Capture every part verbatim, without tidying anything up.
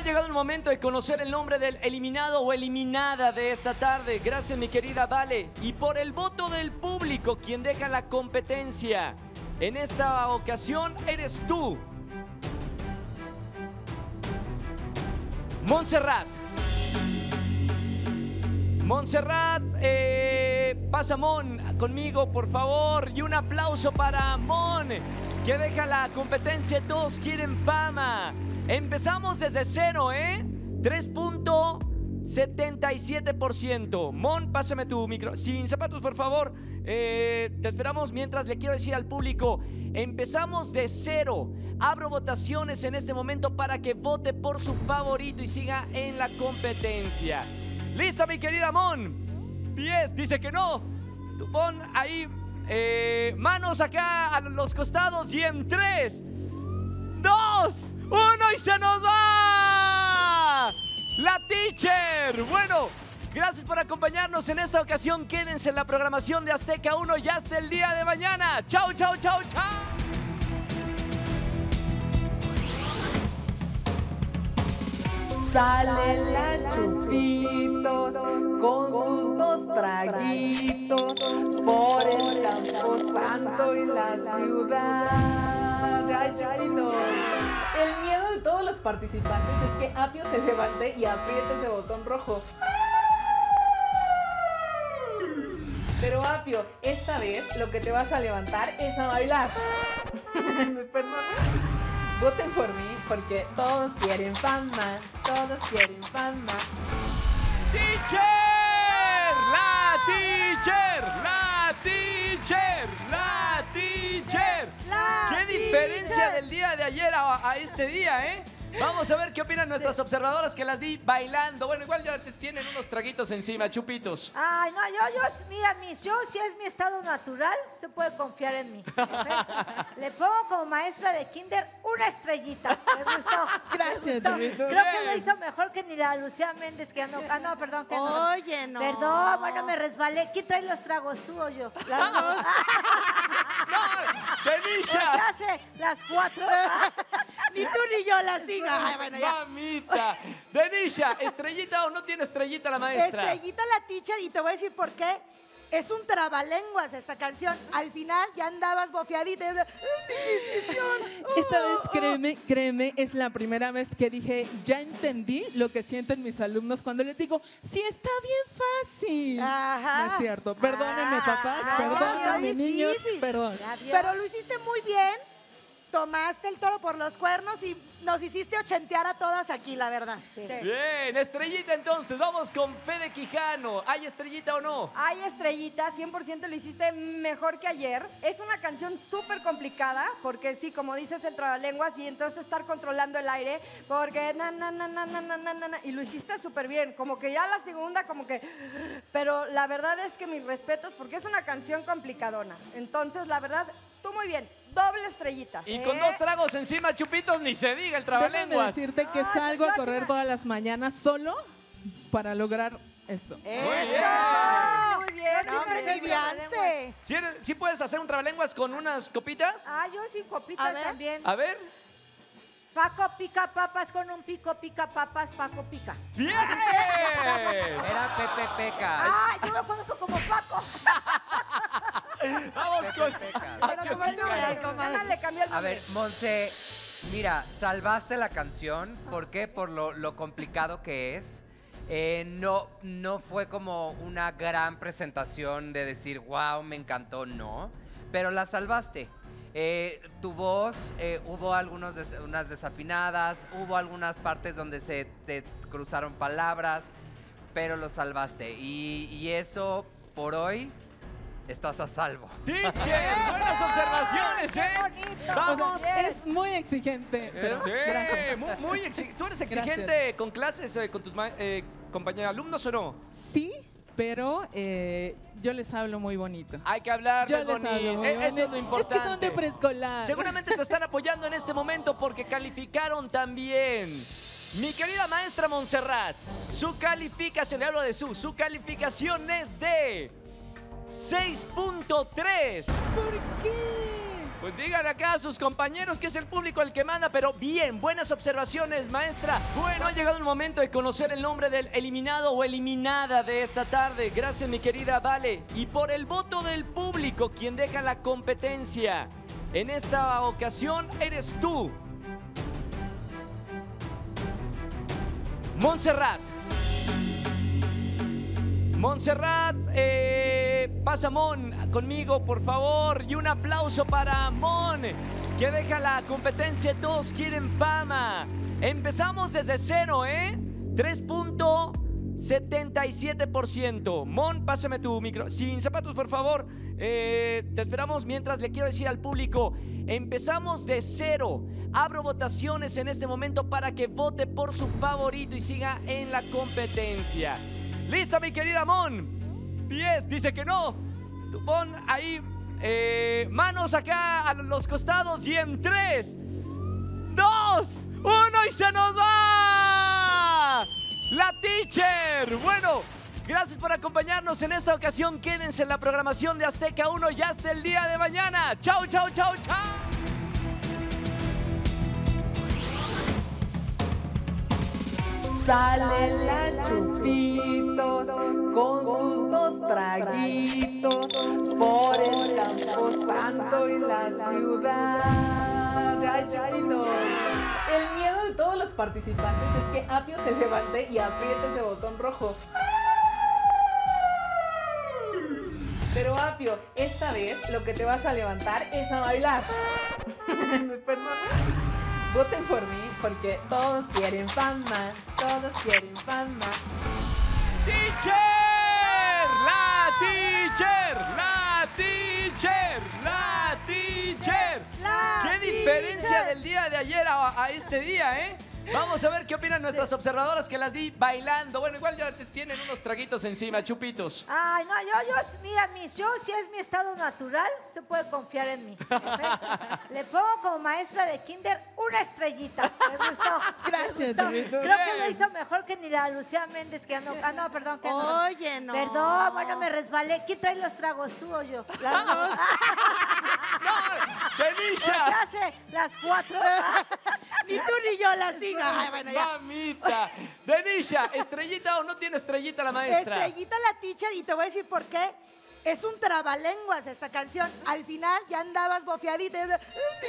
llegado el momento de conocer el nombre del eliminado o eliminada de esta tarde. Gracias, mi querida Vale. Y por el voto del público, quien deja la competencia en esta ocasión eres tú, Montserrat. Montserrat, eh, pasa Mon conmigo, por favor. Y un aplauso para Mon, que deja la competencia. Todos quieren fama. Empezamos desde cero, ¿eh? tres punto setenta y siete por ciento. Mon, pásame tu micro. Sin zapatos, por favor. Eh, te esperamos. Mientras le quiero decir al público, empezamos de cero. Abro votaciones en este momento para que vote por su favorito y siga en la competencia. ¿Lista, mi querida Mon? Pies, dice que no. Tú pon ahí eh, manos acá a los costados y en tres, dos, uno y se nos va. La Teacher. Bueno, gracias por acompañarnos en esta ocasión. Quédense en la programación de Azteca uno y hasta el día de mañana. Chau, chau, chau, chau. Sale la Chupitos con sus dos traguitos por el Camposanto y la ciudad. Ay, Chupitos. El miedo de todos los participantes es que Apio se levante y apriete ese botón rojo. Pero Apio, esta vez lo que te vas a levantar es a bailar. ¿Me perdonas? Voten por mí porque todos quieren fama, todos quieren fama. ¡Teacher! ¡La Teacher! ¡La Teacher! ¡La Teacher! La ¡Qué diferencia del día de ayer a, a este día, eh! Vamos a ver qué opinan nuestras sí. observadoras que las vi bailando. Bueno, igual ya tienen unos traguitos encima, chupitos. Ay, no, yo, yo, mira, mis, yo, si es mi estado natural, se puede confiar en mí. Le pongo como maestra de kinder una estrellita. Me gustó. Gracias, Chupitos. Creo que lo hizo mejor que ni la Lucía Méndez, que no, ah, no, perdón. Que no. Oye, no. Perdón, bueno, me resbalé. ¿Quién trae los tragos, tú o yo? Las dos. ¡No! ¡Denisha! Ya sé, las cuatro. Ni tú ni yo la siga. Ay, bueno, ya. ¡Mamita! Denisha, ¿estrellita o no tiene estrellita la maestra? Estrellita la Teacher, y te voy a decir por qué. Es un trabalenguas esta canción. Al final ya andabas bofeadita. Esta vez, créeme, créeme, es la primera vez que dije, ya entendí lo que sienten mis alumnos cuando les digo, sí, está bien fácil. Ajá. No es cierto. Perdónenme, papás, Ah, perdónenme, está niños, difícil. perdón. Pero lo hiciste muy bien. Tomaste el toro por los cuernos y nos hiciste ochentear a todas aquí, la verdad. Sí. Bien, estrellita entonces. Vamos con Fede Quijano. ¿Hay estrellita o no? Ay, estrellita, cien por ciento lo hiciste mejor que ayer. Es una canción súper complicada, porque sí, como dices, el trabalenguas y entonces estar controlando el aire, porque na, na, na, na, na, na, na, na, y lo hiciste súper bien. Como que ya la segunda, como que... Pero la verdad es que mis respetos, porque es una canción complicadona. Entonces, la verdad, tú muy bien. Doble estrellita. Y con ¿Eh? dos tragos encima, chupitos, ni se diga el Déjame trabalenguas. decirte que Ay, salgo a yo correr sí- todas las mañanas solo para lograr esto. ¡Eso! Muy bien. No, hombre, muy ni bien. Beyoncé. ¿Sí, eres- sí puedes hacer un trabalenguas con unas copitas? Ah, yo sin A copita ver. también. A ver. Paco pica papas con un pico, pica papas, Paco pica. ¡Bien! Era Pepe Peca. Ah, yo lo conozco como Paco. Vamos con... Peca. Pero como tú veas, comadre. Nada, le cambió el A nombre. ver, Monse, mira, salvaste la canción. ¿Por qué? Por lo, lo complicado que es. Eh, no, no fue como una gran presentación de decir, wow, me encantó, no. Pero la salvaste. Eh, tu voz, eh, hubo algunos des- unas desafinadas, hubo algunas partes donde se te cruzaron palabras, pero lo salvaste. Y, y eso, por hoy, estás a salvo. Teacher, buenas observaciones, ¿eh? ¡Qué bonito! Vamos. O sea, es muy exigente. Pero Sí, gracias. muy, muy exi- ¿Tú eres exigente Gracias. con clases, eh, con tus ma- eh, compañeros alumnos o no? Sí, pero eh, yo les hablo muy bonito. Hay que hablar Yo de les bonito. hablo muy Eh, Eso es bonito. lo importante. Es que son de preescolar. Seguramente te están apoyando en este momento porque calificaron también. Mi querida maestra Montserrat, su calificación, le hablo de su, su calificación es de seis punto tres. ¿Por qué? Pues díganle acá a sus compañeros que es el público el que manda, pero bien, buenas observaciones, maestra. Bueno, ha llegado el momento de conocer el nombre del eliminado o eliminada de esta tarde. Gracias, mi querida Vale. Y por el voto del público, quien deja la competencia en esta ocasión eres tú, Montserrat. Montserrat, eh, pasa Mon conmigo, por favor. Y un aplauso para Mon, que deja la competencia. Todos quieren fama. Empezamos desde cero, ¿eh? tres punto setenta y siete por ciento. Mon, pásame tu micro. Sin zapatos, por favor. Eh, te esperamos mientras le quiero decir al público. Empezamos de cero. Abro votaciones en este momento para que vote por su favorito y siga en la competencia. ¿Lista, mi querida Mon? Pies, dice que no. Tú pon ahí eh, manos acá a los costados y en tres, dos, uno y se nos va. La Teacher. Bueno, gracias por acompañarnos en esta ocasión. Quédense en la programación de Azteca uno y hasta el día de mañana. Chau, chau, chau, chau. Sale la Chupitos con sus dos traguitos por el Camposanto y la ciudad. Ay, Chupitos. El miedo de todos los participantes es que Apio se levante y apriete ese botón rojo. Pero Apio, esta vez lo que te vas a levantar es a bailar. ¿Me perdonas? Voten por mí porque todos quieren fama, todos quieren fama. ¡Teacher! ¡La Teacher! ¡La Teacher! ¡La Teacher! La ¡Qué diferencia teacher. del día de ayer a, a este día, eh! Vamos a ver qué opinan nuestras observadoras que las vi bailando. Bueno, igual ya te- tienen unos traguitos encima, chupitos. Ay, no, yo, yo, mira, mis, yo, si es mi estado natural, se puede confiar en mí. ¿Ok? Le pongo como maestra de kinder una estrellita. Me gustó. me Gracias, gustó. Chupitos. Creo que lo hizo mejor que ni la Lucía Méndez, que ya no, ah, no, perdón, que no. Oye, no. Perdón, bueno, me resbalé. ¿Quién trae los tragos, tú o yo? Las dos. Pues ¡Denisha! hace las cuatro. Ni tú ni yo la siga. Ay, bueno, ya. ¡Mamita! Denisha, ¿estrellita o no tiene estrellita la maestra? Estrellita la Teacher, y te voy a decir por qué. Es un trabalenguas esta canción. Al final ya andabas bofeadita. y de-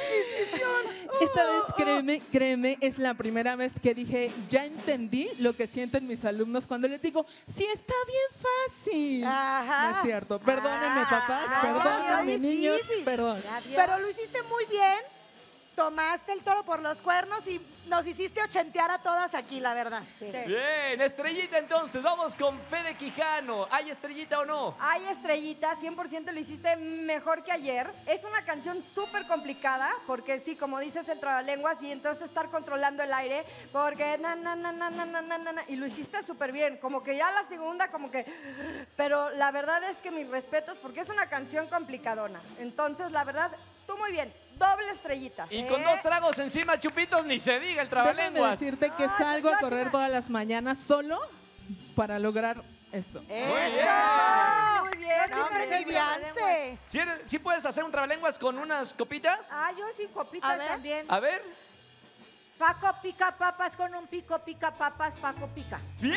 Esta vez, créeme, créeme, es la primera vez que dije, ya entendí lo que sienten mis alumnos cuando les digo, sí, está bien fácil. Ajá. No es cierto. Perdónenme, Ah, papás, ah, perdónenme, está niños, difícil. perdón. Ya vio. Pero lo hiciste muy bien. Tomaste el toro por los cuernos y nos hiciste ochentear a todas aquí, la verdad. Sí. Bien, estrellita entonces. Vamos con Fede Quijano. ¿Hay estrellita o no? Ay, Estrellita, cien por ciento lo hiciste mejor que ayer. Es una canción súper complicada, porque sí, como dices, el trabalenguas y entonces estar controlando el aire, porque na, na, na, na, na, na, na, na, na, y lo hiciste súper bien. Como que ya la segunda, como que... Pero la verdad es que mis respetos, porque es una canción complicadona. Entonces, la verdad, tú muy bien. Doble estrellita. Y con ¿Eh? dos tragos encima, chupitos, ni se diga el Déjame trabalenguas. decirte que Ah, salgo a yo sí correr me- todas las mañanas solo para lograr esto. ¡Eso! Muy bien. No, hombre, muy sí, bien. Beyoncé. ¿Sí, eres- sí puedes hacer un trabalenguas con unas copitas? Ah, yo sí, copita A ver. también. A ver. Paco pica papas con un pico pica papas, Paco pica. ¡Bien!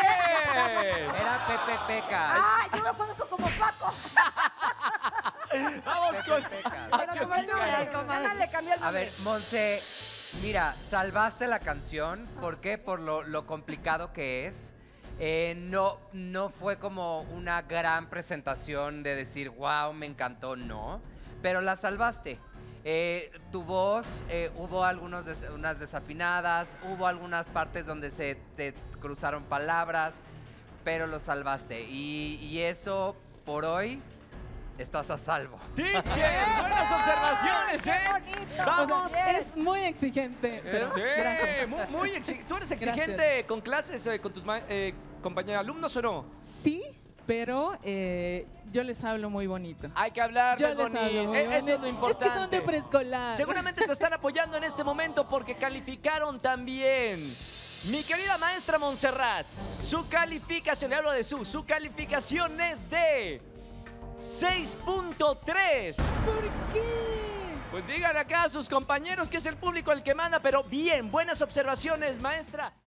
Era Pepe Pecas. Ah, yo lo conozco como Paco. Vamos con... Pepe Pecas. Pero como el nombre, Nada comadre. más le cambió el A nombre. ver, Monse, mira, salvaste la canción. ¿Por qué? Por lo, lo complicado que es. Eh, no, no fue como una gran presentación de decir, wow, me encantó, no. Pero la salvaste. Eh, tu voz, eh, hubo algunos des- unas desafinadas, hubo algunas partes donde se te cruzaron palabras, pero lo salvaste. Y, y eso, por hoy, estás a salvo. Teacher, buenas observaciones, ¿eh? Qué bonito. Vamos. O sea, es muy exigente, pero Sí, gracias. muy, muy exi- ¿Tú eres exigente con clases, eh, con tus ma- eh, compañeros alumnos o no? Sí, pero eh, yo les hablo muy bonito. Hay que hablar Yo de les hablo bonito. muy Eh, Eso es bonito. lo importante. Es que son de preescolar. Seguramente te están apoyando en este momento porque calificaron también. Mi querida maestra Montserrat, su calificación, le hablo de su, su calificación es de seis punto tres. ¿Por qué? Pues díganle acá a sus compañeros que es el público el que manda, pero bien, buenas observaciones, maestra.